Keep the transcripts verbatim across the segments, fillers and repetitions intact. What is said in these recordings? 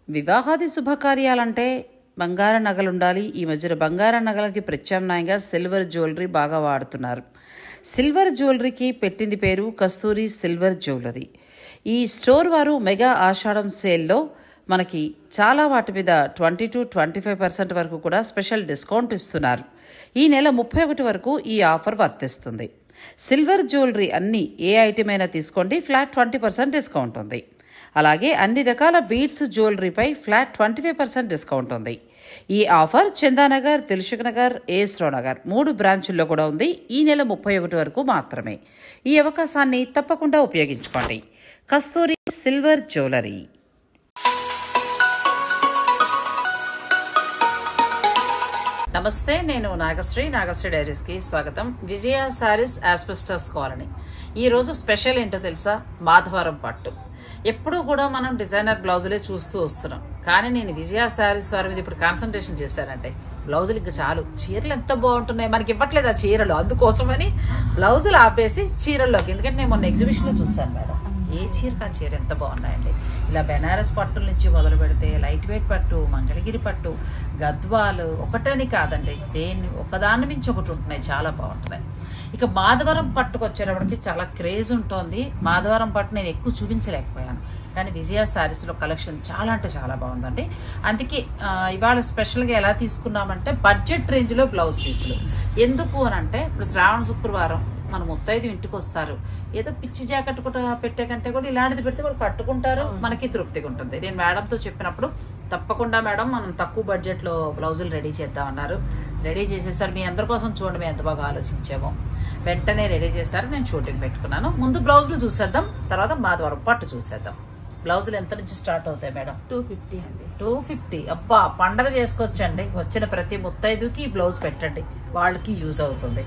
వివాహాది శుభకార్యాలంటే బంగార నగలు ఉండాలి. ఈ మధ్యన బంగార నగలకి ప్రత్యామ్నాయంగా సిల్వర్ జ్యువెలరీ బాగా వాడుతున్నారు. సిల్వర్ జ్యువెలరీకి పెట్టింది పేరు కస్తూరి సిల్వర్ జ్యువెలరీ. ఈ స్టోర్ వారు మెగా ఆషాఢం సేల్లో మనకి చాలా వాటి మీద twenty two twenty five percent వరకు కూడా స్పెషల్ డిస్కౌంట్ ఇస్తున్నారు. ఈ నెల ముప్పై ఒకటి వరకు ఈ ఆఫర్ వర్తిస్తుంది. సిల్వర్ జ్యువెలరీ అన్ని ఏ ఐటమ్ అయినా తీసుకోండి, ఫ్లాట్ ట్వంటీ పర్సెంట్ డిస్కౌంట్ ఉంది. అలాగే అన్ని రకాల బీడ్స్ జ్యువెలరీపై flat twenty five percent discount ఉంది. ఈ ఆఫర్ చందానగర్, దిల్సుఖ్ నగర్, ఏస్రో నగర్ మూడు బ్రాంచుల్లో కూడా ఉంది. ఈ నెల ముప్పై ఒకటి వరకు మాత్రమే. ఈ అవకాశాన్ని తప్పకుండా ఉపయోగించుకోండి. Kasturi silver jewellery. నమస్తే, నేను నాగశ్రీ. నాగశ్రీ డైరీస్కి స్వాగతం. Vijaya sarees asbestos colony. ఈరోజు స్పెషల్ ఏంటో తెలుసా? మాధవరం పట్టు. ఎప్పుడూ కూడా మనం డిజైనర్ బ్లౌజులే చూస్తూ వస్తున్నాం, కానీ నేను విజయ శారీస్ వారి మీద ఇప్పుడు కాన్సన్ట్రేషన్ చేశానంటే బ్లౌజులు ఇంకా చాలు. చీరలు ఎంత బాగుంటున్నాయి, మనకి ఇవ్వట్లేదు ఆ చీరలు, అందుకోసమని బ్లౌజులు ఆపేసి చీరల్లోకి. ఎందుకంటే నేను మొన్న ఎగ్జిబిషన్లో చూశాను మేడం, ఏ చీరకు ఆ చీర ఎంత బాగున్నాయండి. ఇలా బెనారస్ పట్టుల నుంచి మొదలు పెడితే లైట్ వెయిట్ పట్టు, మంగళగిరి పట్టు, గద్వాలు ఒకటని కాదండి, దేన్ని ఒకదాని మించి ఒకటి ఉంటున్నాయి, చాలా బాగుంటున్నాయి. ఇక మాధవరం పట్టుకు వచ్చేటప్పటికి చాలా క్రేజ్ ఉంటుంది. మాధవరం పట్టు నేను ఎక్కువ చూపించలేకపోయాను, కానీ విజయ శారీస్లో కలెక్షన్ చాలా అంటే చాలా బాగుందండి. అందుకే ఇవాళ స్పెషల్గా ఎలా తీసుకున్నామంటే బడ్జెట్ రేంజ్లో బ్లౌజ్ పీసులు. ఎందుకు అని అంటే ఇప్పుడు శ్రావణ శుక్రవారం మన ముత్తైదు ఇంటికి వస్తారు, ఏదో పిచ్చి జాకెట్ కూడా పెట్టే కంటే కూడా ఇలాంటిది పెడితే వాళ్ళు కట్టుకుంటారు, మనకి తృప్తిగా ఉంటుంది. నేను మేడంతో చెప్పినప్పుడు తప్పకుండా మేడం మనం తక్కువ బడ్జెట్లో బ్లౌజులు రెడీ చేద్దామన్నారు. రెడీ చేసేసారు. మీ అందరి కోసం చూడండి మేము ఎంత బాగా ఆలోచించామో. వెంటనే రెడీ చేశారు, నేను షూటింగ్ పెట్టుకున్నాను. ముందు బ్లౌజులు చూసేద్దాం, తర్వాత మాధవరం పట్టు చూసేద్దాం. బ్లౌజులు ఎంత నుంచి స్టార్ట్ అవుతాయి మేడం? టూ ఫిఫ్టీ అండి. టూ ఫిఫ్టీ అబ్బా, పండగ చేసుకోవచ్చండి. వచ్చిన ప్రతి ముత్తైదుకి ఈ బ్లౌజ్ పెట్టండి, వాళ్ళకి యూజ్ అవుతుంది.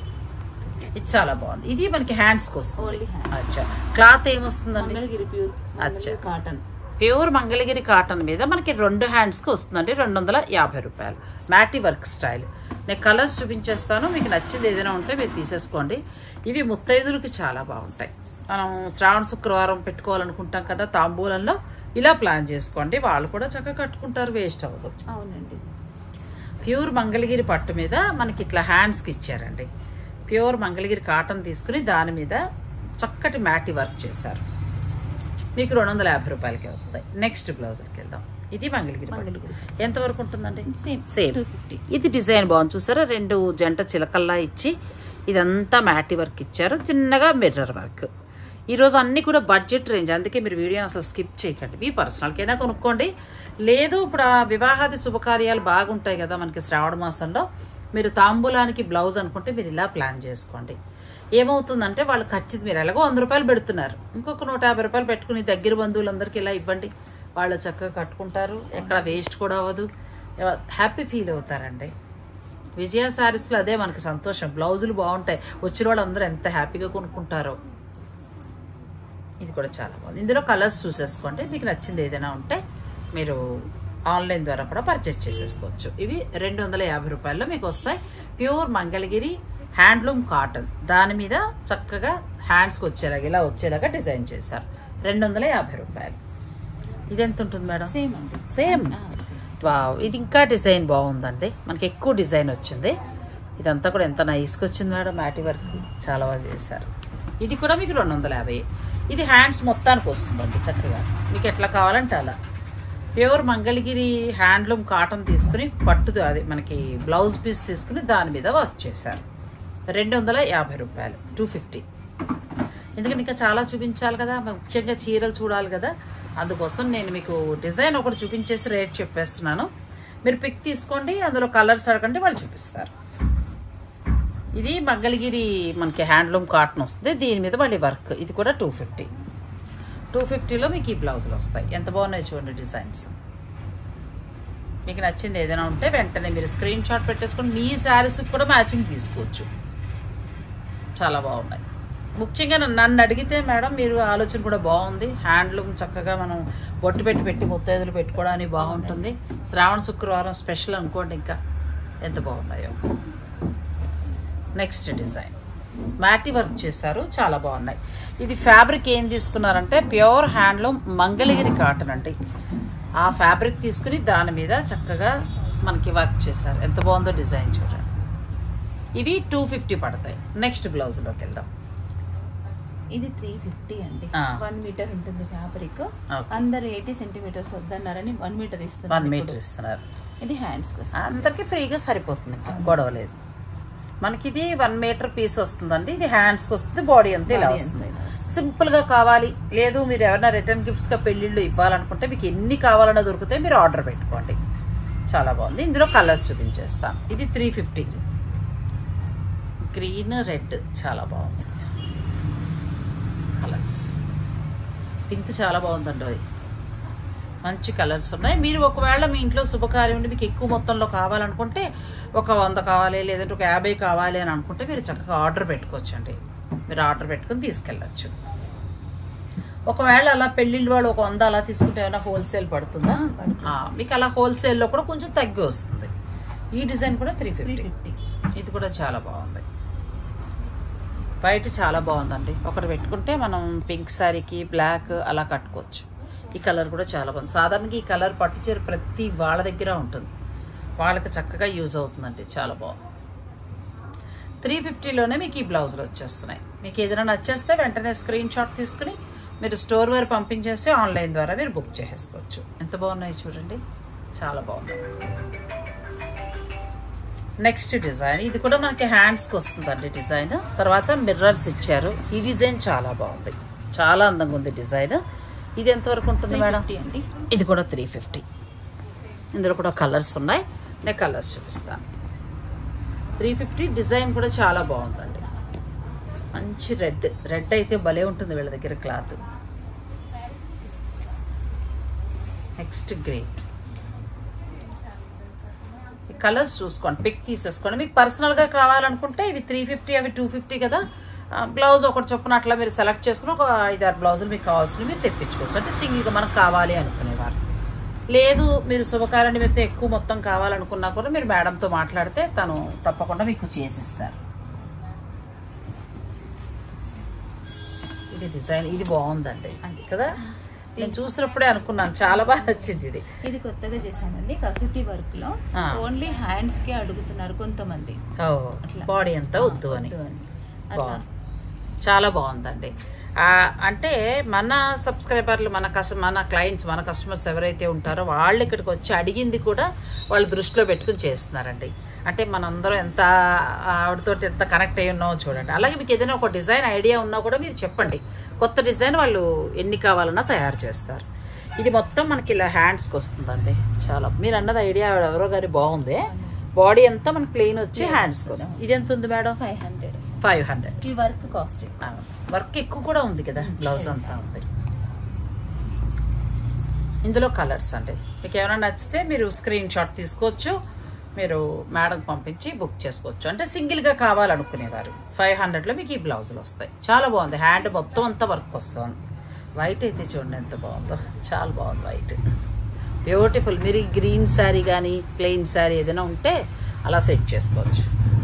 ఇది చాలా బాగుంది. ఇది మనకి హ్యాండ్స్ కి వస్తుంది. అచ్చా, క్లాత్ ఏమొస్తుందండి? మంగళగిరి ప్యూర్ అచ్చా కాటన్. ప్యూర్ మంగళగిరి కాటన్ మీద మనకి రెండు హ్యాండ్స్ కి వస్తుందండి. రెండు వందల యాభై రూపాయలు మ్యాటి వర్క్ స్టైల్. నేను కలర్స్ చూపించేస్తాను, మీకు నచ్చింది ఏదైనా ఉంటే మీరు తీసేసుకోండి. ఇవి ముత్తైదులకి చాలా బాగుంటాయి. మనం శ్రావణ శుక్రవారం పెట్టుకోవాలనుకుంటాం కదా తాంబూలంలో, ఇలా ప్లాన్ చేసుకోండి, వాళ్ళు కూడా చక్కగా కట్టుకుంటారు, వేస్ట్ అవ్వదు. అవునండి. ప్యూర్ మంగళగిరి పట్టు మీద మనకి ఇట్లా హ్యాండ్స్కి ఇచ్చారండి. ప్యూర్ మంగళగిరి కాటన్ తీసుకుని దాని మీద చక్కటి మ్యాటి వర్క్ చేశారు. మీకు రెండు వందల యాభై రూపాయలకే వస్తాయి. నెక్స్ట్ బ్లౌజ్కి వెళ్దాం. ఇది మంగళగిరి పట్టు. ఎంతవరకు ఉంటుందండి? Same same two fifty. ఇది డిజైన్ బాగుంది చూసారా, రెండు జంట చిలకల్లా ఇచ్చి ఇదంతా మ్యాటి వర్క్ ఇచ్చారు, చిన్నగా మిర్రర్ వర్క్. ఈరోజు అన్నీ కూడా బడ్జెట్ రేంజ్, అందుకే మీరు వీడియోని అసలు స్కిప్ చేయకండి. మీ పర్సనల్కైనా కొనుక్కోండి, లేదు ఇప్పుడు ఆ వివాహాది శుభకార్యాలు బాగుంటాయి కదా మనకి శ్రావణ మాసంలో, మీరు తాంబూలానికి బ్లౌజ్ అనుకుంటే మీరు ఇలా ప్లాన్ చేసుకోండి. ఏమవుతుందంటే వాళ్ళు ఖచ్చితంగా మీరు ఎలాగో వంద రూపాయలు పెడుతున్నారు, ఇంకొక నూట యాభై రూపాయలు పెట్టుకుని దగ్గర బంధువులందరికీ ఇలా ఇవ్వండి, వాళ్ళు చక్కగా కట్టుకుంటారు, ఎక్కడ వేస్ట్ కూడా అవ్వదు, హ్యాపీ ఫీల్ అవుతారండి. విజయ శారీస్లో అదే మనకి సంతోషం, బ్లౌజులు బాగుంటాయి, వచ్చిన వాళ్ళు అందరూ ఎంత హ్యాపీగా కొనుక్కుంటారో. ఇది కూడా చాలా బాగుంది. ఇందులో కలర్స్ చూసేసుకోండి, మీకు నచ్చింది ఏదైనా ఉంటే మీరు ఆన్లైన్ ద్వారా కూడా పర్చేస్ చేసేసుకోవచ్చు. ఇవి రెండు వందల యాభై రూపాయల్లో మీకు వస్తాయి. ప్యూర్ మంగళగిరి హ్యాండ్లూమ్ కాటన్, దాని మీద చక్కగా హ్యాండ్స్కి వచ్చేలాగా ఇలా వచ్చేలాగా డిజైన్ చేశారు. రెండు వందల యాభై రూపాయలు. ఇది ఎంత ఉంటుంది మేడం? సేమ్ అండి. సేమ్. వావ్, ఇది ఇంకా డిజైన్ బాగుందండి, మనకి ఎక్కువ డిజైన్ వచ్చింది. ఇదంతా కూడా ఎంత నైస్గా వచ్చింది మేడం, మ్యాటి వర్క్ చాలా బాగా చేశారు. ఇది కూడా మీకు రెండు వందల యాభై. ఇది హ్యాండ్స్ మొత్తానికి వస్తుందండి చక్కగా, మీకు ఎట్లా కావాలంటే అలా. ప్యూర్ మంగళగిరి హ్యాండ్లూమ్ కాటన్ తీసుకుని పట్టుదు అది మనకి బ్లౌజ్ పీస్ తీసుకుని దాని మీద వర్క్ చేశారు. రెండు వందల యాభై రూపాయలు, టూ ఫిఫ్టీ. ఎందుకంటే ఇంకా చాలా చూపించాలి కదా, ముఖ్యంగా చీరలు చూడాలి కదా, అందుకోసం నేను మీకు డిజైన్ ఒకటి చూపించేసి రేట్ చెప్పేస్తున్నాను. మీరు పిక్ తీసుకోండి, అందులో కలర్స్ అడగండి, వాళ్ళు చూపిస్తారు. ఇది మంగళగిరి మనకి హ్యాండ్లూమ్ కాటన్ వస్తుంది, దీని మీద మళ్ళీ వర్క్. ఇది కూడా టూ ఫిఫ్టీ. టూ ఫిఫ్టీలో మీకు ఈ బ్లౌజులు వస్తాయి. ఎంత బాగున్నాయి చూడండి డిజైన్స్. మీకు నచ్చింది ఏదైనా ఉంటే వెంటనే మీరు స్క్రీన్ షాట్ పెట్టేసుకొని మీ శారీస్కి కూడా మ్యాచింగ్ తీసుకోవచ్చు. చాలా బాగున్నాయి. ముఖ్యంగా నన్ను అడిగితే మేడం మీరు ఆలోచన కూడా బాగుంది. హ్యాండ్లూమ్ చక్కగా మనం బొట్టు పెట్టి పెట్టి ముత్తైదులు పెట్టుకోవడానికి బాగుంటుంది. శ్రావణ శుక్రవారం స్పెషల్ అనుకోండి, ఇంకా ఎంత బాగున్నాయో. నెక్స్ట్ డిజైన్ మ్యాటి వర్క్ చేశారు, చాలా బాగున్నాయి. ఇది ఫ్యాబ్రిక్ ఏం తీసుకున్నారంటే ప్యూర్ హ్యాండ్లూమ్ మంగళగిరి కాటన్ అండి. ఆ ఫ్యాబ్రిక్ తీసుకుని దాని మీద చక్కగా మనకి వర్క్ చేశారు. ఎంత బాగుందో డిజైన్ చూడండి. ఇవి టూ ఫిఫ్టీ పడతాయి. నెక్స్ట్ బ్లౌజ్లోకి వెళ్దాం. ఇది త్రీ ఫిఫ్టీ అండి. వన్ మీటర్ ఉంటుంది ఫ్యాబ్రిక్. Okay. అందరు ఎయిటీ సెంటీమీటర్స్ వద్దన్నారని వన్ మీటర్ ఇస్తున్నారు. వన్ మీటర్ ఇస్తున్నారు. ఇది హ్యాండ్స్ అందరికి ఫ్రీగా సరిపోతుంది, గొడవ లేదు. మనకి ఇది వన్ మీటర్ పీస్ వస్తుందండి. ఇది హ్యాండ్స్కి వస్తుంది, బాడీ అంతా ఇలా వస్తుంది. సింపుల్ గా కావాలి, లేదు మీరు ఎవరైనా రిటర్న్ గిఫ్ట్స్ గా పెళ్లిళ్ళు ఇవ్వాలనుకుంటే మీకు ఎన్ని కావాలన్నా దొరికితే మీరు ఆర్డర్ పెట్టుకోండి. చాలా బాగుంది. ఇందులో కలర్స్ చూపించేస్తాను. ఇది త్రీ ఫిఫ్టీ. గ్రీన్ రెడ్ చాలా బాగుంది కలర్స్. పింక్ చాలా బాగుందండి. అది మంచి కలర్స్ ఉన్నాయి. మీరు ఒకవేళ మీ ఇంట్లో శుభకార్యం ఉండి మీకు ఎక్కువ మొత్తంలో కావాలనుకుంటే ఒక వంద కావాలి, లేదంటే ఒక యాభై కావాలి అని అనుకుంటే మీరు చక్కగా ఆర్డర్ పెట్టుకోవచ్చు అండి. మీరు ఆర్డర్ పెట్టుకుని తీసుకెళ్ళచ్చు. ఒకవేళ అలా పెళ్ళిళ్ళు వాళ్ళు ఒక వంద అలా తీసుకుంటే ఏమైనా హోల్సేల్ పడుతుందా? మీకు అలా హోల్సేల్లో కూడా కొంచెం తగ్గి వస్తుంది. ఈ డిజైన్ కూడా త్రీ ఫిఫ్టీ. ఇది కూడా చాలా బాగుంది. వైట్ చాలా బాగుందండి. ఒకటి పెట్టుకుంటే మనం పింక్ శారీకి బ్లాక్ అలా కట్టుకోవచ్చు. ఈ కలర్ కూడా చాలా బాగుంది. సాధారణంగా ఈ కలర్ పట్టు చీర ప్రతి వాళ్ళ దగ్గర ఉంటుంది, వాళ్ళకి చక్కగా యూజ్ అవుతుందండి. చాలా బాగుంది. త్రీ ఫిఫ్టీలోనే మీకు ఈ బ్లౌజులు వచ్చేస్తున్నాయి. మీకు ఏదైనా నచ్చేస్తే వెంటనే స్క్రీన్ షాట్ తీసుకుని మీరు స్టోర్ వరకు పంపించేస్తే ఆన్లైన్ ద్వారా మీరు బుక్ చేసేసుకోవచ్చు. ఎంత బాగున్నాయి చూడండి, చాలా బాగున్నాయి. నెక్స్ట్ డిజైన్, ఇది కూడా మనకి హ్యాండ్స్కి వస్తుందండి డిజైన్. తర్వాత మిర్రర్స్ ఇచ్చారు. ఈ డిజైన్ చాలా బాగుంది, చాలా అందంగా ఉంది డిజైన్. ఇది ఎంతవరకు ఉంటుంది మేడం? అండి ఇది కూడా త్రీ ఫిఫ్టీ. ఇందులో కూడా కలర్స్ ఉన్నాయి, నేను కలర్స్ చూపిస్తాను. Three fifty. డిజైన్ కూడా చాలా బాగుందండి. మంచి రెడ్ రెడ్ అయితే భలే ఉంటుంది వీళ్ళ దగ్గర క్లాత్. Next grey. కలర్స్ చూసుకోండి, పిక్ తీసేసుకోండి. మీకు పర్సనల్గా కావాలనుకుంటే ఇవి త్రీ ఫిఫ్టీ, అవి టూ ఫిఫ్టీ కదా. బ్లౌజ్ ఒకటి చొప్పున అట్లా మీరు సెలెక్ట్ చేసుకుని ఒక ఐదారు బ్లౌజులు మీకు కావాల్సినవి మీరు తెప్పించుకోవచ్చు. అంటే సింగిల్గా మనకు కావాలి అనుకునేవారు. లేదు మీరు శుభకార్య నిమిత్తం ఎక్కువ మొత్తం కావాలనుకున్నా కూడా మీరు మేడంతో మాట్లాడితే తను తప్పకుండా మీకు చేసిస్తారు. ఇది డిజైన్, ఇది బాగుందండి అది కదా. నేను చూసినప్పుడే అనుకున్నాను, చాలా బాగా నచ్చింది. ఇది ఇది కొత్తగా చేశానండి కసూటి వర్క్ లో. ఓన్లీ హ్యాండ్స్ కి అడుగుతున్నారు కొంతమంది, బాడీ అంతా వద్దు అని. చాలా బాగుందండి. అంటే మన సబ్స్క్రైబర్లు, మన కస్ట మన క్లయింట్స్, మన కస్టమర్స్ ఎవరైతే ఉంటారో వాళ్ళు ఇక్కడికి వచ్చి అడిగింది కూడా వాళ్ళు దృష్టిలో పెట్టుకుని చేస్తున్నారండి. అంటే మనందరం ఎంత ఆవిడతో ఎంత కనెక్ట్ అయ్యి ఉన్నామో చూడండి. అలాగే మీకు ఏదైనా ఒక డిజైన్ ఐడియా ఉన్నా కూడా మీరు చెప్పండి, కొత్త డిజైన్ వాళ్ళు ఎన్ని కావాలన్నా తయారు చేస్తారు. ఇది మొత్తం మనకి ఇలా హ్యాండ్స్కి వస్తుందండి. చాలా మీరు అన్నది ఐడియా ఎవరో గారి బాగుంది. బాడీ అంతా మనకి ప్లెయిన్ వచ్చి హ్యాండ్స్కి వస్తుంది. ఇది ఎంత ఉంది madam? Five hundred five hundred ఈ వర్క్ కాస్ట్. వర్క్ ఎక్కువ కూడా ఉంది కదా, బ్లౌజ్ అంతా ఉంది. ఇందులో కలర్స్ అండి. మీకు ఏమైనా నచ్చితే మీరు స్క్రీన్ షాట్ తీసుకోవచ్చు, మీరు మేడం పంపించి బుక్ చేసుకోవచ్చు. అంటే సింగిల్గా కావాలనుకునేవారు ఫైవ్ హండ్రెడ్లో మీకు ఈ బ్లౌజులు వస్తాయి. చాలా బాగుంది. హ్యాండ్ మొత్తం అంతా వర్క్ వస్తుంది. వైట్ అయితే చూడండి ఎంత బాగుందో, చాలా బాగుంది వైట్, బ్యూటిఫుల్. మీరు ఈ గ్రీన్ శారీ కానీ ప్లెయిన్ శారీ ఏదైనా ఉంటే అలా సెట్ చేసుకోవచ్చు.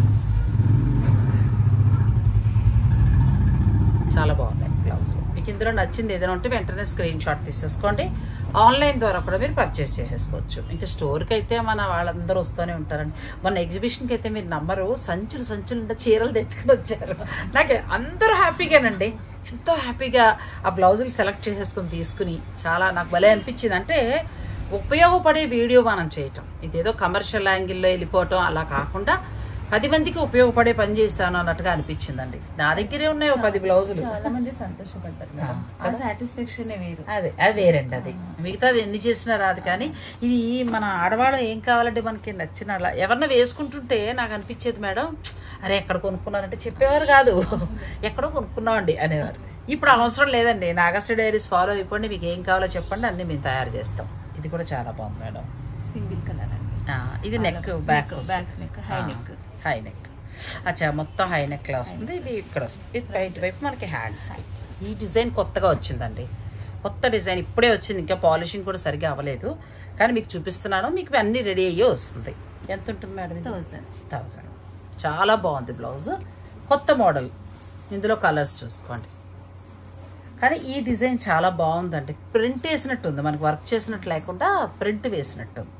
చాలా బాగున్నాయి బ్లౌజులు. మీకు ఇందులో నచ్చింది ఏదైనా ఉంటే వెంటనే స్క్రీన్ షాట్ తీసేసుకోండి. ఆన్లైన్ ద్వారా కూడా మీరు పర్చేస్ చేసేసుకోవచ్చు. ఇంకా స్టోర్కి అయితే మన వాళ్ళందరూ వస్తూనే ఉంటారండి. మన ఎగ్జిబిషన్కి అయితే మీరు నంబరు సంచులు సంచులు ఉంటే చీరలు తెచ్చుకుని వచ్చారు. నాకు అందరూ హ్యాపీగానండి, ఎంతో హ్యాపీగా ఆ బ్లౌజులు సెలెక్ట్ చేసేసుకుని తీసుకుని చాలా నాకు భలే అనిపించింది. అంటే ఉపయోగపడే వీడియో మనం చేయటం, ఇదేదో కమర్షియల్ యాంగిల్లో వెళ్ళిపోవటం అలా కాకుండా పది మందికి ఉపయోగపడే పని చేశాను అన్నట్టుగా అనిపించిందండి. నా దగ్గరే ఉన్నాయి ఒక పది బ్లౌజులు. చాలా మంది సంతోషపడ్డారు. ఆ సాటిస్ఫాక్షన్ వేరు. అదే అది వేరండి. అది మిగతాది ఎన్ని చేసినా రాదు. కానీ ఇది మన ఆడవాళ్ళం ఏం కావాలంటే మనకి నచ్చిన ఎవరన్నా వేసుకుంటుంటే నాకు అనిపించేది, మేడం అరే ఎక్కడ కొనుక్కున్నారంటే చెప్పేవారు కాదు, ఎక్కడో కొనుక్కున్నామండి అనేవారు. ఇప్పుడు అవసరం లేదండి. నాగశ్రీ డైరీస్ ఫాలో అయిపోండి, మీకు ఏం కావాలో చెప్పండి, అన్ని మేము తయారు చేస్తాం. ఇది కూడా చాలా బాగుంది మేడం. సింగిల్ కలర్ అండి. ఇది neck back neck high neck high neck అచ్చా మొత్తం హై నెక్ లా వస్తుంది. ఇది ఇక్కడ వస్తుంది. ఇది బయట వైపు మనకి హ్యాండ్స్. ఈ డిజైన్ కొత్తగా వచ్చిందండి, కొత్త డిజైన్ ఇప్పుడే వచ్చింది. ఇంకా పాలిషింగ్ కూడా సరిగా అవ్వలేదు, కానీ మీకు చూపిస్తున్నాను. మీకు అన్ని రెడీ అయ్యే వస్తుంది. ఎంత ఉంటుంది మేడం? థౌసండ్ థౌసండ్ చాలా బాగుంది బ్లౌజ్, కొత్త మోడల్. ఇందులో కలర్స్ చూసుకోండి. కానీ ఈ డిజైన్ చాలా బాగుందండి. ప్రింట్ వేసినట్టు ఉంది, మనకి వర్క్ చేసినట్టు లేకుండా ప్రింట్ వేసినట్టు ఉంది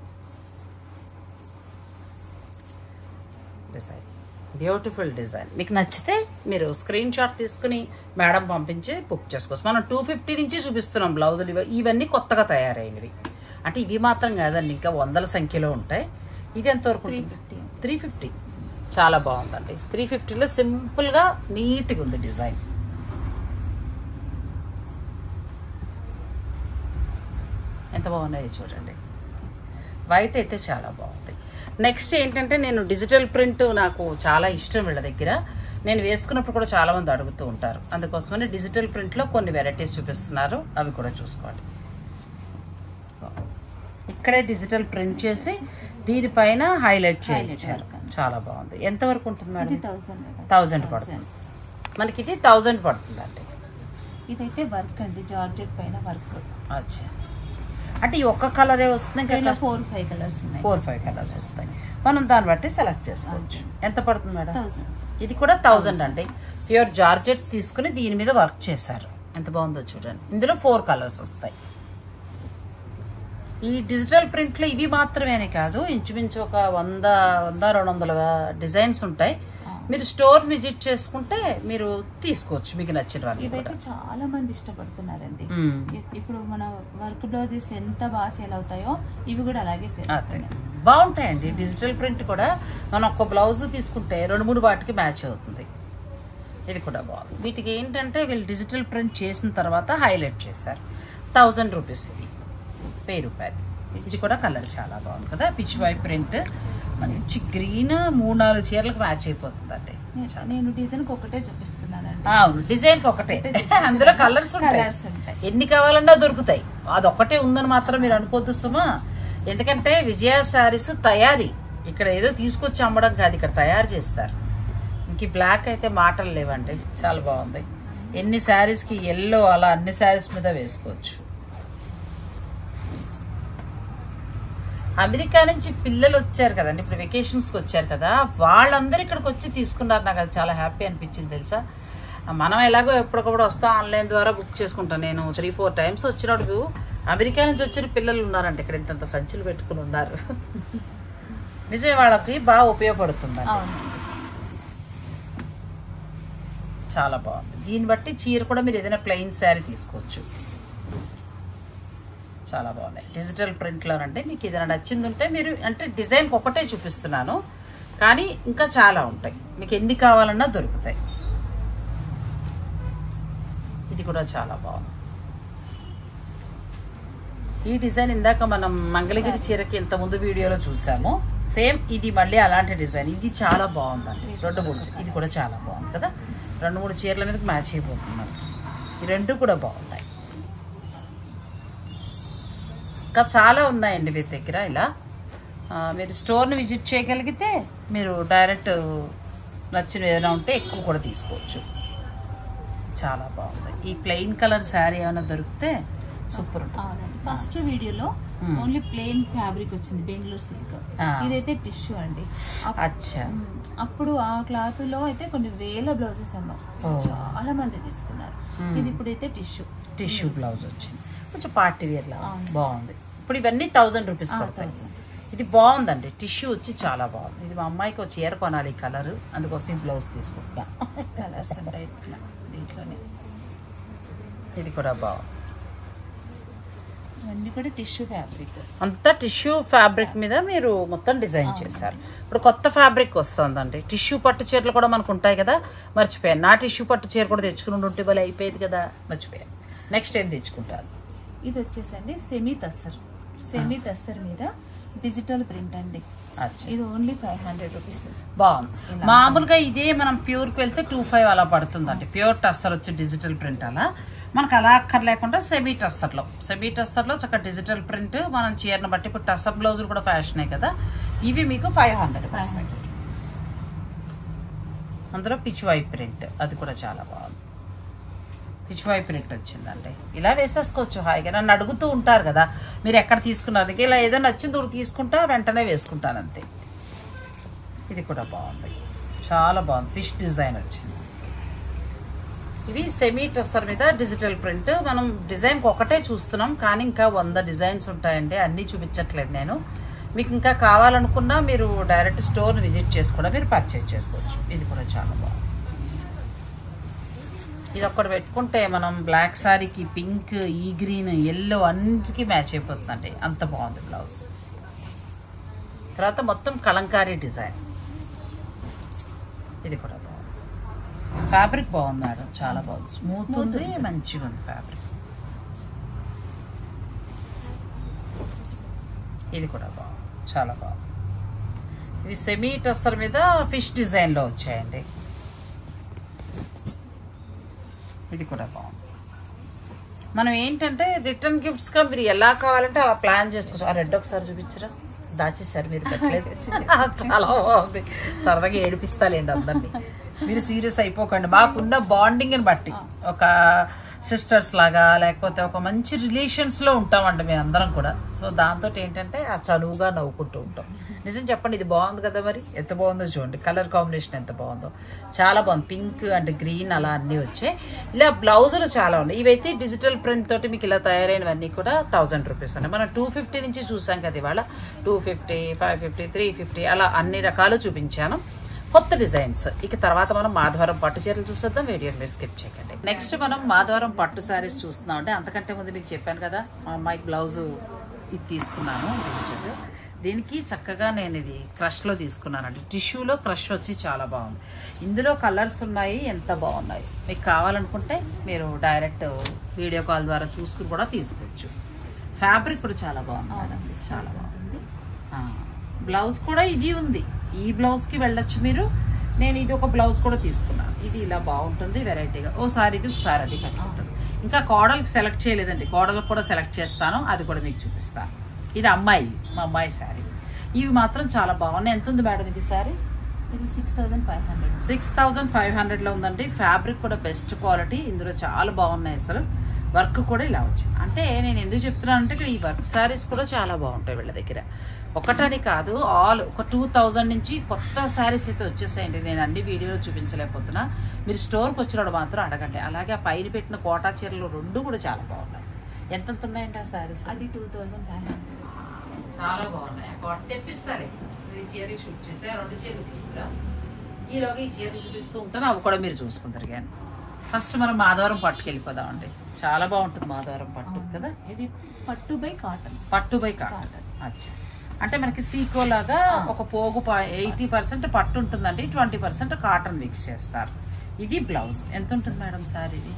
డిజైన్. Beautiful design. మీకు నచ్చితే మీరు స్క్రీన్ షాట్ తీసుకుని మేడం పంపించి బుక్ చేసుకోవచ్చు. మనం టూ ఫిఫ్టీ నుంచి చూపిస్తున్నాం బ్లౌజులు. ఇవన్నీ కొత్తగా తయారైనవి, అంటే ఇవి మాత్రం కాదండి, ఇంకా వందల సంఖ్యలో ఉంటాయి. ఇది ఎంతవరకు? Three fifty. చాలా బాగుందండి. త్రీ ఫిఫ్టీలో సింపుల్గా నీట్గా ఉంది డిజైన్. ఎంత బాగున్నాయి చూడండి. వైట్ అయితే చాలా బాగుంది. నెక్స్ట్ ఏంటంటే నేను డిజిటల్ ప్రింట్ నాకు చాలా ఇష్టం. వీళ్ళ దగ్గర నేను వేసుకున్నప్పుడు కూడా చాలా మంది అడుగుతూ ఉంటారు, అందుకోసమని డిజిటల్ ప్రింట్లో కొన్ని వెరైటీస్ చూపిస్తున్నారు, అవి కూడా చూసుకోండి. ఇక్కడే డిజిటల్ ప్రింట్ చేసి దీనిపైన హైలైట్ చేయించారు. చాలా బాగుంది. ఎంతవరకు ఉంటుంది మేడం? థౌజండ్ పడుతుంది మనకి. ఇది థౌజండ్ పడుతుందండి. ఇదైతే వర్క్ అండి, జార్జెట్ పైన వర్క్. అచ్చా, అంటే ఈ ఒక్క కలరే వస్తుంది, ఇంకా ఫోర్ ఫైవ్ కలర్స్ ఉన్నాయి. ఫోర్ ఫైవ్ కలర్స్ వస్తాయి, మనం దాన్ని బట్టి సెలెక్ట్ చేసుకోవచ్చు. ఎంత పడుతుంది మేడం? థౌజండ్. ఇది కూడా థౌజండ్ అండి. ప్యూర్ జార్జెట్ తీసుకుని దీని మీద వర్క్ చేశారు. ఎంత బాగుందో చూడండి. ఇందులో ఫోర్ కలర్స్ వస్తాయి. ఈ డిజిటల్ ప్రింట్లో ఇవి మాత్రమేనే కాదు, ఇంచుమించు ఒక వంద వంద రెండు వందల డిజైన్స్ ఉంటాయి. మీరు స్టోర్ విజిట్ చేసుకుంటే మీరు తీసుకోవచ్చు మీకు నచ్చిన వాళ్ళు. ఇవైతే చాలా మంది ఇష్టపడుతున్నారండి. ఇప్పుడు మన వర్క్ బ్లౌజెస్ ఎంత బాగా సేల్ అవుతాయో ఇవి కూడా అలాగే సేల్ అవుతాయి. బాగుంటాయండి. డిజిటల్ ప్రింట్ కూడా మనం ఒక్క బ్లౌజ్ తీసుకుంటే రెండు మూడు వాటికి మ్యాచ్ అవుతుంది. ఇది కూడా బాగుంది. వీటికి ఏంటంటే వీళ్ళు డిజిటల్ ప్రింట్ చేసిన తర్వాత హైలైట్ చేశారు. థౌజండ్ రూపీస్ ఇది, వెయ్యి రూపాయలు. ఇది కూడా కలర్ చాలా బాగుంది కదా, పిచ్ వై ప్రింట్. మంచి గ్రీన్, మూడు నాలుగు చీరలకు మ్యాచ్ అయిపోతుందండి. నేను డిజైన్ ఒకటే చూపిస్తున్నానండి. అవును, డిజైన్ ఒకటే, అందులో కలర్స్ ఉంటాయి, ఎన్ని కావాలన్నా దొరుకుతాయి. అదొక్కటే ఉందని మాత్రం మీరు అనుకోద్దు సుమా. ఎందుకంటే విజయ శారీస్ తయారీ ఇక్కడ ఏదో తీసుకొచ్చి అమ్మడం కాదు, ఇక్కడ తయారు చేస్తారు. ఇంక బ్లాక్ అయితే మాటలు లేవండి, చాలా బాగుంది. ఎన్ని శారీస్కి ఎల్లో అలా అన్ని శారీస్ మీద వేసుకోవచ్చు. అమెరికా నుంచి పిల్లలు వచ్చారు కదండి, ఇప్పుడు వెకేషన్స్కి వచ్చారు కదా, వాళ్ళందరూ ఇక్కడికి వచ్చి తీసుకున్నారు. నాకు అది చాలా హ్యాపీ అనిపించింది తెలుసా. మనం ఎలాగో ఎప్పటికప్పుడు వస్తాం, ఆన్లైన్ ద్వారా బుక్ చేసుకుంటాను. నేను త్రీ ఫోర్ టైమ్స్ వచ్చినప్పుడు అమెరికా నుంచి వచ్చిన పిల్లలు ఉన్నారంట ఇక్కడ, ఇంతంత సంచులు పెట్టుకుని ఉన్నారు. నిజమే, వాళ్ళకి బాగా ఉపయోగపడుతుంది. చాలా బాగుంది. దీన్ని బట్టి చీర కూడా మీరు ఏదైనా ప్లెయిన్ శారీ తీసుకోవచ్చు. చాలా బాగున్నాయి డిజిటల్ ప్రింట్లోనంటే. మీకు ఏదైనా నచ్చింది ఉంటే మీరు, అంటే డిజైన్కి ఒకటే చూపిస్తున్నాను కానీ ఇంకా చాలా ఉంటాయి, మీకు ఎన్ని కావాలన్నా దొరుకుతాయి. ఇది కూడా చాలా బాగుంది. ఈ డిజైన్ ఇందాక మనం మంగళగిరి చీరకి ఇంత ముందు వీడియోలో చూసాము, సేమ్ ఇది మళ్ళీ అలాంటి డిజైన్. ఇది చాలా బాగుందండి. రెండు మూడు, ఇది కూడా చాలా బాగుంది కదా, రెండు మూడు చీరల మీదకి మ్యాచ్ అయిపోతున్నారు. ఈ రెండు కూడా బాగుంటాయి. ఇంకా చాలా ఉన్నాయండి మీ దగ్గర. ఇలా మీరు స్టోర్ని విజిట్ చేయగలిగితే మీరు డైరెక్ట్ నచ్చిన ఏదైనా ఉంటే ఎక్కువ కూడా తీసుకోవచ్చు. చాలా బాగుంది. ఈ ప్లెయిన్ కలర్ శారీ ఏమైనా దొరికితే సూపర్ ఉంటుంది. ఫస్ట్ వీడియోలో ఓన్లీ ప్లెయిన్ ఫ్యాబ్రిక్ వచ్చింది, బెంగళూరు సిల్క్. ఇదైతే టిష్యూ అండి. అచ్చా, అప్పుడు ఆ క్లాత్ లో అయితే కొన్ని వేల బ్లౌజెస్ అమ్మాం, చాలా మంది తీసుకున్నారు. ఇది ఇప్పుడైతే టిష్యూ టిష్యూ బ్లౌజ్ వచ్చింది, కొంచెం పార్టీ వేర్ లా బాగుంది. ఇప్పుడు ఇవన్నీ థౌజండ్ రూపీస్ పడతాయి. ఇది బాగుందండి, టిష్యూ వచ్చి చాలా బాగుంది. ఇది మా అమ్మాయికి వచ్చి చీర కొనాలి ఈ కలర్, అందుకోసం ఈ బ్లౌజ్ తీసుకుంటా. కలర్స్ ఉంటాయి దీంట్లోనే. ఇది కూడా బాగుంది. ఇవన్నీ కూడా టిష్యూ ఫ్యాబ్రిక్, అంతా టిష్యూ ఫ్యాబ్రిక్ మీద మీరు మొత్తం డిజైన్ చేశారు. ఇప్పుడు కొత్త ఫ్యాబ్రిక్ వస్తుందండి. టిష్యూ పట్టు చీరలు కూడా మనకు ఉంటాయి కదా, మర్చిపోయాను. నా టిష్యూ పట్టు చీర కూడా తెచ్చుకుని ఉంటే భలే అయిపోయేది కదా, మర్చిపోయాను. నెక్స్ట్ ఏం తెచ్చుకుంటారు? ఇది వచ్చేసండి సెమీ తస్సర్. సెమీ తస్సర్ మీద డిజిటల్ ప్రింట్ అండి. ఇది ఓన్లీ ఫైవ్ హండ్రెడ్ రూపీస్. బాగుంది. మామూలుగా ఇదే మనం ప్యూర్కి వెళ్తే టూ ఫైవ్ అలా పడుతుందండి. ప్యూర్ టస్సర్ వచ్చి డిజిటల్ ప్రింట్ అలా మనకు అలా అక్కర్లేకుండా సెమీ టస్సర్లో సెమీ టస్సర్లో చక్కగా డిజిటల్ ప్రింట్ మనం చీరను బట్టి. ఇప్పుడు టస్సర్ బ్లౌజులు కూడా ఫ్యాషనే కదా, ఇవి మీకు ఫైవ్ హండ్రెడ్ వస్తాయి. అందులో పిచ్ వై ప్రింట్, అది కూడా చాలా బాగుంది. పిచ్ వై ప్రింట్ వచ్చిందండి. ఇలా వేసేసుకోవచ్చు హాయిగా. నన్ను అడుగుతూ ఉంటారు కదా మీరు ఎక్కడ తీసుకున్నారు, ఇలా ఏదో నచ్చింది ఒకటి తీసుకుంటా వెంటనే వేసుకుంటాను అంతే. ఇది కూడా బాగుంది, చాలా బాగుంది. ఫిష్ డిజైన్ వచ్చింది. ఇవి సెమీ టస్సర్ మీద డిజిటల్ ప్రింట్. మనం డిజైన్కి ఒకటే చూస్తున్నాం, కానీ ఇంకా వంద డిజైన్స్ ఉంటాయండి. అన్నీ చూపించట్లేదు నేను. మీకు ఇంకా కావాలనుకున్నా మీరు డైరెక్ట్ స్టోర్ విజిట్ చేసి కూడా మీరు పర్చేజ్ చేసుకోవచ్చు. ఇది కూడా చాలా బాగుంది. ఇది ఒక్కటి పెట్టుకుంటే మనం బ్లాక్ శారీకి పింక్, ఈ గ్రీన్, ఎల్లో అన్నిటికీ మ్యాచ్ అయిపోతుందండి. అంత బాగుంది బ్లౌజ్. తర్వాత మొత్తం కలంకారీ డిజైన్. ఇది కూడా బాగుంది. ఫ్యాబ్రిక్ బాగుంది మేడం, చాలా బాగుంది. స్మూత్ ఉంది, మంచిగా ఉంది ఫ్యాబ్రిక్. ఇది కూడా బాగుంది, చాలా బాగుంది. ఇవి సెమీ టస్సర్ మీద ఫిష్ డిజైన్లో వచ్చాయండి. ఇది కూడా బాగుంది. మనం ఏంటంటే రిటర్న్ గిఫ్ట్స్గా మీరు ఎలా కావాలంటే అలా ప్లాన్ చేసుకోవచ్చు. ఆ రెడ్ ఒకసారి చూపించరా, దాచేసారు మీరు పెట్టలేదు. చాలా బాగుంది. సరదాగా ఏడిపిస్తాలేండి అందరినీ. మీరు సీరియస్ అయిపోకండి. మాకున్న బాండింగ్ని బట్టి ఒక సిస్టర్స్ లాగా లేకపోతే ఒక మంచి రిలేషన్స్లో ఉంటామండి మేము అందరం కూడా. సో దాంతో ఏంటంటే ఆ చనువుగా నవ్వుకుంటూ ఉంటాం. నిజం చెప్పండి, ఇది బాగుంది కదా, మరి ఎంత బాగుందో చూడండి. కలర్ కాంబినేషన్ ఎంత బాగుందో, చాలా బాగుంది. పింక్ అండ్ గ్రీన్ అలా అన్నీ వచ్చాయి. ఇలా బ్లౌజులు చాలా ఉన్నాయి. ఇవైతే డిజిటల్ ప్రింట్ తోటి మీకు ఇలా తయారైనవన్నీ కూడా థౌజండ్ రూపీస్ ఉన్నాయి. మనం టూ ఫిఫ్టీ నుంచి చూసాం కదా, ఇవాళ two fifty five fifty three fifty అలా అన్ని రకాలు చూపించాను, కొత్త డిజైన్స్. ఇక తర్వాత మనం మాధవరం పట్టు చీరలు చూసేద్దాం. వీడియోని మీరు స్కిప్ చేయకండి. నెక్స్ట్ మనం మాధవరం పట్టు శారీస్ చూస్తున్నాం. అంటే అంతకంటే ముందు మీకు చెప్పాను కదా, మా అమ్మాయికి బ్లౌజు ఇది తీసుకున్నాను. దీనికి చక్కగా నేను ఇది క్రష్లో తీసుకున్నానండి. టిష్యూలో క్రష్ వచ్చి చాలా బాగుంది. ఇందులో కలర్స్ ఉన్నాయి, ఎంత బాగున్నాయి. మీకు కావాలనుకుంటే మీరు డైరెక్ట్ వీడియో కాల్ ద్వారా చూసుకుని కూడా తీసుకోవచ్చు. ఫ్యాబ్రిక్ కూడా చాలా బాగుంది మేడం, చాలా బాగుంది. బ్లౌజ్ కూడా ఇది ఉంది. ఈ బ్లౌజ్కి వెళ్ళొచ్చు మీరు. నేను ఇది ఒక బ్లౌజ్ కూడా తీసుకున్నాను. ఇది ఇలా బాగుంటుంది వెరైటీగా. ఓసారి ఇది ఒకసారి అది కట్టుకుంటుంది. ఇంకా కోడలికి సెలెక్ట్ చేయలేదండి, కోడలకు కూడా సెలెక్ట్ చేస్తాను, అది కూడా మీకు చూపిస్తాను. ఇది అమ్మాయి, మా అమ్మాయి శారీ. ఇవి మాత్రం చాలా బాగున్నాయి. ఎంత ఉంది మేడం ఇది శారీ? ఇది six thousand five hundred six thousand five హండ్రెడ్లో ఉందండి. ఫ్యాబ్రిక్ కూడా బెస్ట్ క్వాలిటీ. ఇందులో చాలా బాగున్నాయి. అసలు వర్క్ కూడా ఇలా వచ్చింది. అంటే నేను ఎందుకు చెప్తున్నాను అంటే ఇక్కడ ఈ వర్క్ శారీస్ కూడా చాలా బాగుంటాయి వీళ్ళ దగ్గర. ఒకటని కాదు, ఆల్ ఒక టూ థౌజండ్ నుంచి కొత్త శారీస్ అయితే వచ్చేసాయండి. నేను అన్ని వీడియోలో చూపించలేకపోతున్నా. మీరు స్టోర్కి వచ్చినప్పుడు మాత్రం అడగండి. అలాగే ఆ పైన పెట్టిన కోటా చీరలు రెండు కూడా చాలా బాగున్నాయి. ఎంత ఉన్నాయండి ఆ శారీస్? అది టూ థౌజండ్ ఫైవ్ హండ్రెడ్ చాలా బాగున్నాయి. కోట తెప్పిస్తారే. ఈ చీర షూట్ చేసే రెండు చీరలు తీసుకురా. ఈలోగా ఈ చీరలు చూపిస్తూ ఉంటాను, అవి కూడా మీరు చూసుకుంటారు. కానీ ఫస్ట్ మనం మాధవరం పట్టుకు వెళ్ళిపోదామండి. చాలా బాగుంటుంది మాధవరం పట్టు కదా. ఇది పట్టు బై కాటన్. పట్టు బై కాటన్. అచ్చా, అంటే మనకి సీకో లాగా ఒక పోగు ఎయిటీ పర్సెంట్ పట్టు ఉంటుందండి, ట్వంటీ పర్సెంట్ కాటన్ మిక్స్ చేస్తారు. ఇది బ్లౌజ్. ఎంత ఉంటుంది మేడం సార్? ఇది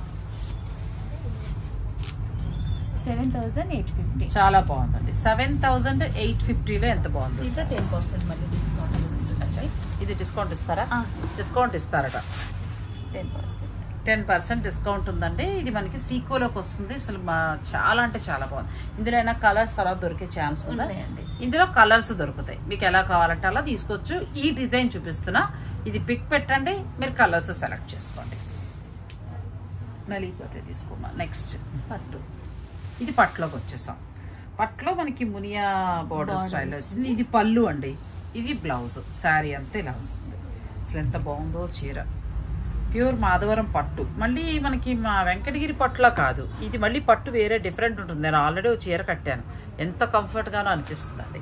సెవెన్ థౌసండ్ ఎయిట్ ఫిఫ్టీ. చాలా బాగుందండి. సెవెన్ థౌసండ్ ఎయిట్ ఫిఫ్టీలో ఎంత బాగుంది. టెన్ పర్సెంట్ మళ్ళీ డిస్కౌంట్. ఇది డిస్కౌంట్ ఇస్తారా? డిస్కౌంట్ ఇస్తారట. Ten percent ten percent discount ఉందండి. ఇది మనకి సీకోలోకి వస్తుంది. అసలు మా చాలా అంటే చాలా బాగుంది. ఇందులో అయినా కలర్స్ తర్వాత దొరికే ఛాన్స్ ఉందండి. ఇందులో కలర్స్ దొరుకుతాయి, మీకు ఎలా కావాలంటే అలా తీసుకోవచ్చు. ఈ డిజైన్ చూపిస్తున్నా, ఇది పిక్ పెట్టండి, మీరు కలర్స్ సెలెక్ట్ చేసుకోండి. నలిగిపోతే తీసుకోమా. నెక్స్ట్ పట్టు. ఇది పట్టులోకి వచ్చేసాం. పట్టులో మనకి మునియా బోర్డర్ స్టైల్ వచ్చింది. ఇది పళ్ళు అండి, ఇది బ్లౌజ్. శారీ అంతా ఇలా వస్తుంది. అసలు ఎంత బాగుందో చీర. ప్యూర్ మాధవరం పట్టు. మళ్ళీ మనకి మా వెంకటగిరి పట్టులా కాదు, ఇది మళ్ళీ పట్టు వేరే డిఫరెంట్ ఉంటుంది. నేను ఆల్రెడీ ఒక చీర కట్టాను, ఎంత కంఫర్ట్గానో అనిపిస్తుందండి.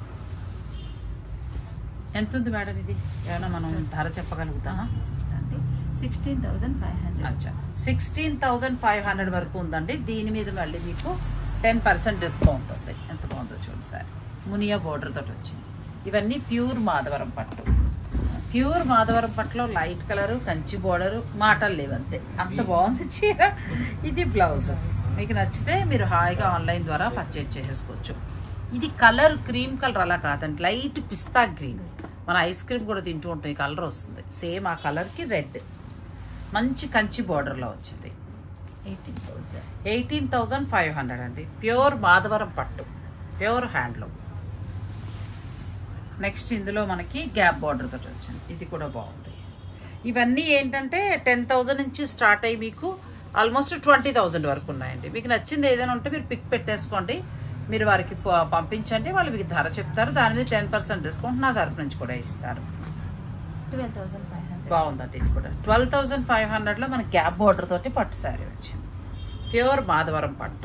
ఎంత ఉంది మేడం ఇది? ఏమైనా మనం ధర చెప్పగలుగుతామా? Sixteen thousand five hundred. అచ్చా, సిక్స్టీన్ థౌసండ్ ఫైవ్ హండ్రెడ్ వరకు ఉందండి. దీని మీద మళ్ళీ మీకు టెన్ పర్సెంట్ డిస్కౌంట్ ఉంది. ఎంత బాగుందో చూడండి సార్. మునియా బోర్డర్ తోటి వచ్చింది. ఇవన్నీ ప్యూర్ మాధవరం పట్టు. ప్యూర్ మాధవరం పట్టులో లైట్ కలరు, కంచి బోర్డరు, మాటలు లేవంతే, అంత బాగుంది చీర. ఇది బ్లౌజ్. మీకు నచ్చితే మీరు హాయిగా ఆన్లైన్ ద్వారా పర్చేజ్ చేసేసుకోవచ్చు. ఇది కలర్ క్రీమ్ కలర్ అలా కాదండి, లైట్ పిస్తా గ్రీన్. మన ఐస్ క్రీమ్ కూడా తింటూ ఉంటాం, ఈ కలర్ వస్తుంది సేమ్ ఆ కలర్కి. రెడ్ మంచి కంచి బోర్డర్లో వచ్చింది. Eighteen thousand eighteen thousand five hundred అండి. ప్యూర్ మాధవరం పట్టు, ప్యూర్ హ్యాండ్లూమ్. నెక్స్ట్ ఇందులో మనకి గ్యాప్ బార్డర్ తోటి వచ్చింది. ఇది కూడా బాగుంది. ఇవన్నీ ఏంటంటే టెన్ థౌజండ్ నుంచి స్టార్ట్ అయ్యి మీకు ఆల్మోస్ట్ ట్వంటీ థౌజండ్ వరకు ఉన్నాయండి. మీకు నచ్చింది ఏదైనా ఉంటే మీరు పిక్ పెట్టేసుకోండి, మీరు వారికి పంపించండి, వాళ్ళు మీకు ధర చెప్తారు. దాని మీద టెన్ పర్సెంట్ డిస్కౌంట్ నా తరపు నుంచి కూడా ఇస్తారు. Twelve thousand five hundred. బాగుందండి ఇది కూడా. ట్వెల్వ్ థౌసండ్ ఫైవ్ హండ్రెడ్లో మనకి గ్యాప్ బార్డర్ తోటి పట్టు శారీ వచ్చింది. ప్యూర్ మాధవరం పట్టు.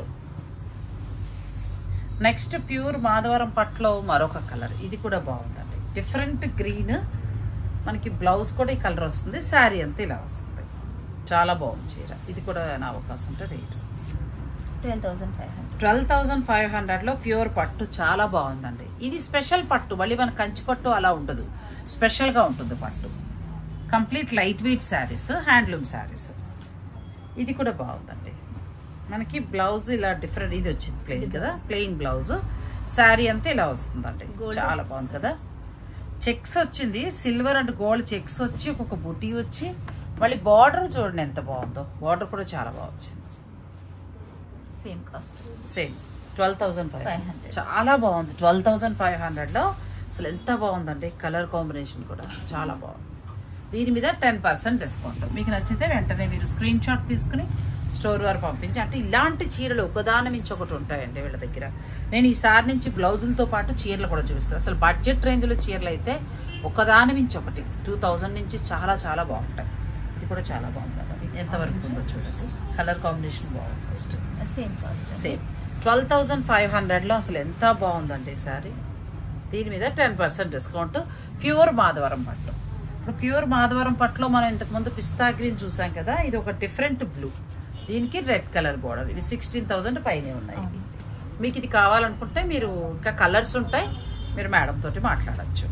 నెక్స్ట్ ప్యూర్ మాధవరం పట్టులో మరొక కలర్, ఇది కూడా బాగుందండి. డిఫరెంట్ గ్రీన్, మనకి బ్లౌజ్ కూడా ఈ కలర్ వస్తుంది, శారీ అంతా ఇలా వస్తుంది. చాలా బాగుంది చీర. ఇది కూడా నా అవకాశం ఉంటే rate twelve thousand five hundred. Twelve thousand five హండ్రెడ్లో ప్యూర్ పట్టు చాలా బాగుందండి. ఇది స్పెషల్ పట్టు, మళ్ళీ మన కంచి పట్టు అలా ఉండదు, స్పెషల్గా ఉంటుంది పట్టు. Complete light weight sarees, handloom sarees. ఇది కూడా బాగుందండి. మనకి బ్లౌజ్ ఇలా డిఫరెంట్, ఇది వచ్చింది ప్లెయిన్ కదా, ప్లెయిన్ బ్లౌజ్, శారీ అంతా ఇలా వస్తుందండి. చాలా బాగుంది కదా. చెక్స్ వచ్చింది, సిల్వర్ అండ్ గోల్డ్ చెక్స్ వచ్చి ఒక్కొక్క బుటీ వచ్చి, మళ్ళీ బార్డర్ చూడండి ఎంత బాగుందో. బార్డర్ కూడా చాలా బాగా వచ్చింది. Same cost, same twelve thousand five five hundred. చాలా బాగుంది. ట్వెల్వ్ థౌసండ్ ఫైవ్ హండ్రెడ్లో అసలు ఎంత బాగుందండి. కలర్ కాంబినేషన్ కూడా చాలా బాగుంది. దీని మీద టెన్ పర్సెంట్ డిస్కౌంట్. మీకు నచ్చితే వెంటనే మీరు స్క్రీన్ షాట్ తీసుకుని స్టోర్ వారు పంపించి, అంటే ఇలాంటి చీరలు ఒకదాని నుంచి ఒకటి ఉంటాయండి వీళ్ళ దగ్గర. నేను ఈసారి నుంచి బ్లౌజులతో పాటు చీరలు కూడా చూపిస్తాను. అసలు బడ్జెట్ రేంజ్లో చీరలు అయితే ఒకదాని నుంచి ఒకటి టూ థౌజండ్ నుంచి చాలా చాలా బాగుంటాయి. ఇది కూడా చాలా బాగుంది. ఎంతవరకు ఉందో చూడండి. కలర్ కాంబినేషన్ బాగుంది. First same cost, same twelve thousand five హండ్రెడ్లో అసలు ఎంత బాగుందండి ఈ సారీ. దీని మీద ten percent discount. Pure Madhavaram పట్టు. ఇప్పుడు ప్యూర్ మాధవరం పట్టులో మనం ఇంతకుముందు పిస్తా గ్రీన్ చూసాం కదా, ఇది ఒక డిఫరెంట్ బ్లూ, దీనికి రెడ్ కలర్ బోర్డర్. ఇవి సిక్స్టీన్ థౌసండ్ పైనే ఉన్నాయి. మీకు ఇది కావాలనుకుంటే మీరు ఇంకా కలర్స్ ఉంటాయి, మీరు మేడం తోటి మాట్లాడచ్చు.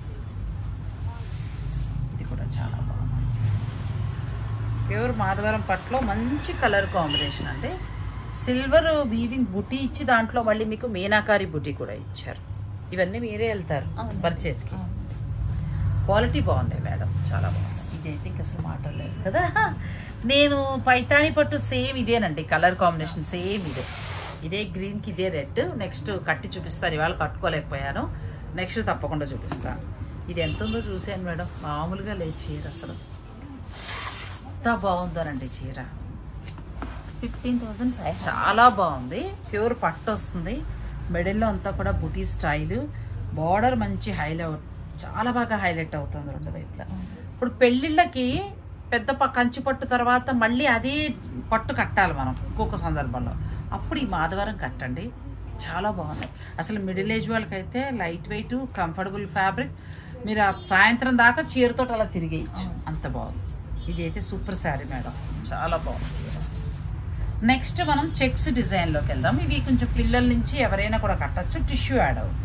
ఇది కూడా చాలా బాగుంది. ప్యూర్ మాధవరం పట్టులో మంచి కలర్ కాంబినేషన్ అండి. సిల్వర్ వీవింగ్ బుటీ ఇచ్చి దాంట్లో మళ్ళీ మీకు మీనాకారి బుటీ కూడా ఇచ్చారు. ఇవన్నీ మీరే వెళ్తారు పర్చేస్కి. క్వాలిటీ బాగున్నాయి మేడం, చాలా బాగుంది. ఇదైతే ఇంక అసలు మాటలేదు కదా. నేను పైతాని పట్టు సేమ్ ఇదేనండి, కలర్ కాంబినేషన్ సేమ్ ఇదే. ఇదే గ్రీన్కి ఇదే రెడ్. నెక్స్ట్ కట్టి చూపిస్తాను, ఇవాళ కట్టుకోలేకపోయాను, నెక్స్ట్ తప్పకుండా చూపిస్తాను. ఇది ఎంత ఉందో చూసాను మేడం, మామూలుగా లేదు చీర. అసలు ఎంత బాగుందోనండి చీర. Fifteen thousand five. చాలా బాగుంది. ప్యూర్ పట్టు వస్తుంది, మిడిల్లో అంతా కూడా బుటీ స్టైల్, బార్డర్ మంచి హైలైట్, చాలా బాగా హైలైట్ అవుతుంది రెండు వైపులా. ఇప్పుడు పెళ్ళిళ్ళకి పెద్ద కంచి పట్టు తర్వాత మళ్ళీ అదే పట్టు కట్టాలి మనం ఇంకొక సందర్భంలో, అప్పుడు ఈ మాధవరం కట్టండి. చాలా బాగున్నాయి. అసలు మిడిల్ ఏజ్ వాళ్ళకైతే లైట్ వెయిట్ కంఫర్టబుల్ ఫ్యాబ్రిక్. మీరు సాయంత్రం దాకా చీరతో అలా తిరిగేయచ్చు, అంత బాగుంది. ఇది అయితే సూపర్ శారీ మేడం, చాలా బాగుంది చీర. నెక్స్ట్ మనం చెక్స్ డిజైన్లోకి వెళ్దాం. ఇవి కొంచెం పిల్లల నుంచి ఎవరైనా కూడా కట్టచ్చు, టిష్యూ యాడ్ అవుతుంది.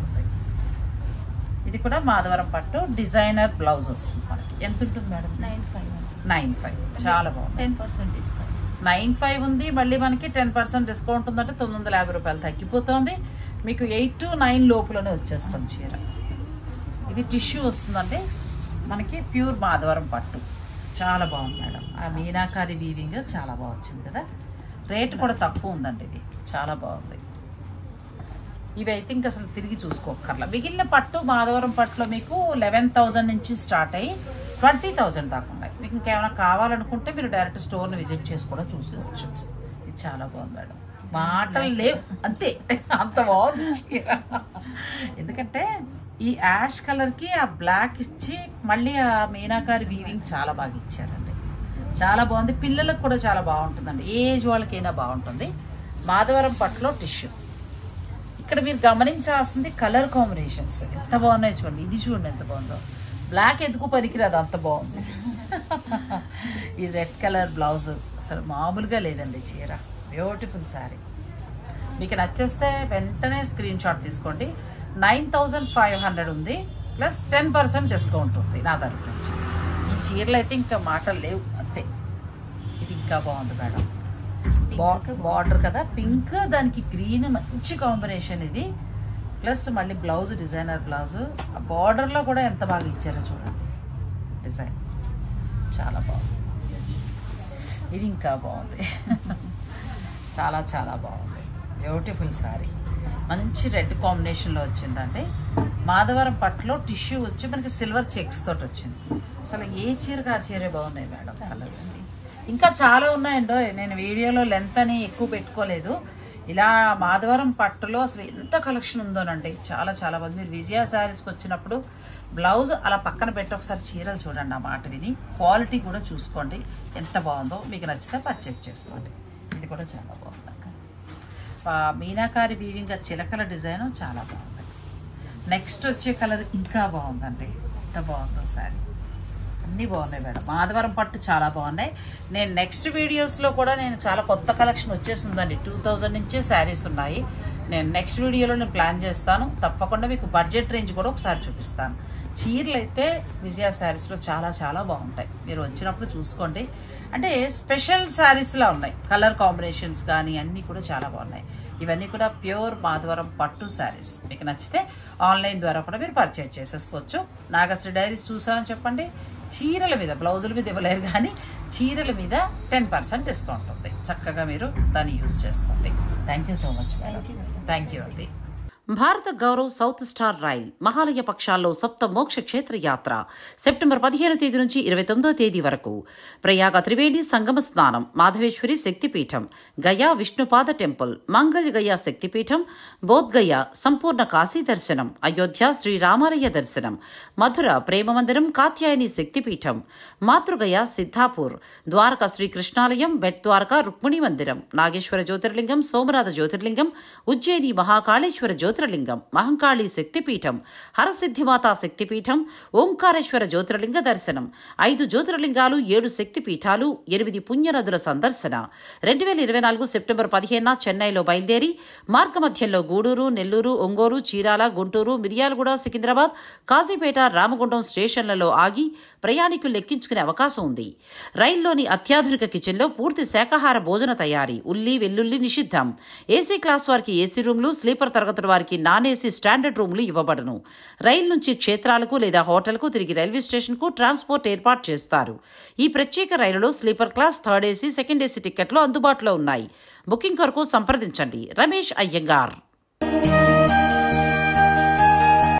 ఇది కూడా మాధవరం పట్టు, డిజైనర్ బ్లౌజ్ వస్తుంది మనకి. ఎంత ఉంటుంది madam? Nine five nine five చాలా బాగుంది. Ten percent discount. Nine five ఉంది, మళ్ళీ మనకి టెన్ పర్సెంట్ డిస్కౌంట్ ఉందంటే తొమ్మిది వందల యాభై రూపాయలు తగ్గిపోతుంది. మీకు ఎయిట్ టు నైన్ లోపులోనే వచ్చేస్తుంది చీర. ఇది టిష్యూ వస్తుందంటే మనకి ప్యూర్ మాధవరం పట్టు, చాలా బాగుంది మేడం. ఆ మీనాకారి వీవింగ్ చాలా బాగా వచ్చింది కదా. రేట్ కూడా తక్కువ ఉందండి, ఇది చాలా బాగుంది. ఇవి అయితే ఇంకా అసలు తిరిగి చూసుకోకర్లా. మిగిలిన పట్టు మాధవరం పట్టులో మీకు లెవెన్ థౌజండ్ నుంచి స్టార్ట్ అయ్యి ట్వంటీ థౌజండ్ దాకా ఉన్నాయి. మీకు ఇంకేమైనా కావాలనుకుంటే మీరు డైరెక్ట్ స్టోర్ని విజిట్ చేసి కూడా చూసేవచ్చు. ఇది చాలా బాగుంది మేడం, మాటలు లేవు అంతే, అంత బాగుంది. ఎందుకంటే ఈ యాష్ కలర్కి ఆ బ్లాక్ ఇచ్చి మళ్ళీ ఆ మీనాకారి వీవింగ్ చాలా బాగా ఇచ్చారండి, చాలా బాగుంది. పిల్లలకు కూడా చాలా బాగుంటుందండి, ఏజ్ వాళ్ళకైనా బాగుంటుంది. మాధవరం పట్టులో టిష్యూ. ఇక్కడ మీరు గమనించాల్సింది కలర్ కాంబినేషన్స్ ఎంత బాగున్నాయి చూడండి. ఇది చూడండి ఎంత బాగుందో, బ్లాక్ ఎందుకు పనికిరాదు, అంత బాగుంది. ఈ రెడ్ కలర్ బ్లౌజ్ అసలు మామూలుగా లేదండి చీర, బ్యూటిఫుల్ శారీ. మీకు నచ్చేస్తే వెంటనే స్క్రీన్ షాట్ తీసుకోండి. నైన్ థౌజండ్ ఫైవ్ హండ్రెడ్ ఉంది, ప్లస్ టెన్ పర్సెంట్ డిస్కౌంట్ ఉంది నా తరఫు నుంచి. ఈ చీరలు అయితే ఇంకా మాటలు లేవు అంతే. ఇది ఇంకా బాగుంది మేడం, బార్డర్ కదా పింక్, దానికి గ్రీన్ మంచి కాంబినేషన్ ఇది. ప్లస్ మళ్ళీ బ్లౌజ్ డిజైనర్ బ్లౌజ్, ఆ బార్డర్లో కూడా ఎంత బాగా ఇచ్చారో చూడండి డిజైన్, చాలా బాగుంది. ఇది ఇంకా బాగుంది, చాలా చాలా బాగుంది, బ్యూటిఫుల్ శారీ. మంచి రెడ్ కాంబినేషన్లో వచ్చిందండి. మాధవరం పట్టులో టిష్యూ వచ్చి మనకి సిల్వర్ చెక్స్ తోటి వచ్చింది. అసలు ఏ చీరగా ఆ చీరే బాగున్నాయి మేడం కలర్స్. ఇంకా చాలా ఉన్నాయండో, నేను వీడియోలో లెంత్ అని ఎక్కువ పెట్టుకోలేదు. ఇలా మాధవరం పట్టులో అసలు ఎంత కలెక్షన్ ఉందోనండి, చాలా చాలా బాగుంది. మీరు విజయ శారీస్కి వచ్చినప్పుడు బ్లౌజ్ అలా పక్కన పెట్టి ఒకసారి చీరలు చూడండి, ఆ మాట విని క్వాలిటీ కూడా చూసుకోండి ఎంత బాగుందో. మీకు నచ్చితే పర్చేజ్ చేసుకోండి. ఇది కూడా చాలా బాగుంది. మీనాకారి వీవింగ్ చిలకల డిజైన్ చాలా బాగుంది. నెక్స్ట్ వచ్చే కలర్ ఇంకా బాగుందండి, ఎంత బాగుందో శారీ. అన్నీ బాగున్నాయి మేడం. మాధవరం పట్టు చాలా బాగున్నాయి. నేను నెక్స్ట్ వీడియోస్లో కూడా నేను చాలా కొత్త కలెక్షన్ వచ్చేసిందండి. టూ థౌజండ్ నుంచే శారీస్ ఉన్నాయి. నేను నెక్స్ట్ వీడియోలో నేను ప్లాన్ చేస్తాను. తప్పకుండా మీకు బడ్జెట్ రేంజ్ కూడా ఒకసారి చూపిస్తాను. చీరలు అయితే విజయ శారీస్లో చాలా చాలా బాగుంటాయి. మీరు వచ్చినప్పుడు చూసుకోండి. అంటే స్పెషల్ శారీస్లా ఉన్నాయి. కలర్ కాంబినేషన్స్ కానీ అన్నీ కూడా చాలా బాగున్నాయి. ఇవన్నీ కూడా ప్యూర్ మాధవరం పట్టు శారీస్. మీకు నచ్చితే ఆన్లైన్ ద్వారా కూడా మీరు పర్చేజ్ చేసేసుకోవచ్చు. నాగశ్రీ డైరీస్ చూసామని చెప్పండి. చీరల మీద, బ్లౌజుల మీద ఇవ్వలేరు కానీ చీరల మీద టెన్ పర్సెంట్ డిస్కౌంట్ ఉంది. చక్కగా మీరు దాన్ని యూజ్ చేసుకోండి. Thank you so much madam. Thank you అండి. Bharat Gaurav south star rail Mahalaya పక్షాల్లో సప్త మోక్ష క్షేత్ర యాత్ర సెప్టెంబర్ పదిహేను తేదీ నుంచి ఇరవై తొమ్మిదో తేదీ వరకు. ప్రయాగ త్రివేణి సంగమ స్నానం, మాధవేశ్వరి శక్తిపీఠం, గయా విష్ణుపాద టెంపుల్, మంగళ గయా శక్తిపీఠం, బోధ్గయ సంపూర్ణ కాశీ దర్శనం, అయోధ్య శ్రీరామాలయ దర్శనం, మధుర ప్రేమ మందిరం కాత్యాయని శక్తిపీఠం, మాతృగయ సిద్ధాపూర్, ద్వారకా శ్రీకృష్ణాలయం, బెట్ ద్వారకా రుక్మిణి మందిరం, నాగేశ్వర జ్యోతిర్లింగం, సోమనాథ జ్యోతిర్లింగం, ఉజ్జయిని మహాకాళేశ్వర జ్యోతిర్లింగం, మహంకాళి శక్తిపీఠం, హరసిద్ధిమాతా శక్తిపీఠం, ఓంకారేశ్వర జ్యోతిర్లింగ దర్శనం, ఐదు జ్యోతిర్లింగాలు, ఏడు శక్తిపీఠాలు, ఎనిమిది పుణ్యనదుల సందర్శన. రెండు వేల ఇరవై నాలుగు సెప్టెంబర్ పదిహేనున చెన్నైలో బయలుదేరి మార్గమధ్యంలో గూడూరు, నెల్లూరు, ఒంగోలు, చీరాల, గుంటూరు, మిర్యాలగూడ, సికింద్రాబాద్, కాజీపేట, రామగుండం స్టేషన్లలో ఆగి ప్రయాణికులు లెక్కించుకునే అవకాశం ఉంది. రైల్లోని అత్యాధునిక కిచెన్లో పూర్తి శాకాహార భోజన తయారీ, ఉల్లి వెల్లుల్లి నిషిద్ధం. ఏసీ క్లాస్ వారికి ఏసీ రూమ్లు, స్లీపర్ తరగతుల వారికి నాన్ ఏసీ స్టాండర్డ్ రూమ్లు ఇవ్వబడును. రైలు నుంచి క్షేత్రాలకు లేదా హోటల్కు తిరిగి రైల్వే స్టేషన్కు ట్రాన్స్పోర్ట్ ఏర్పాటు చేస్తారు. ఈ ప్రత్యేక రైలులో sleeper class, third AC, second AC టికెట్లు అందుబాటులో ఉన్నాయి. బుకింగ్ కొరకు సంప్రదించండి రమేష్ అయ్యంగార్.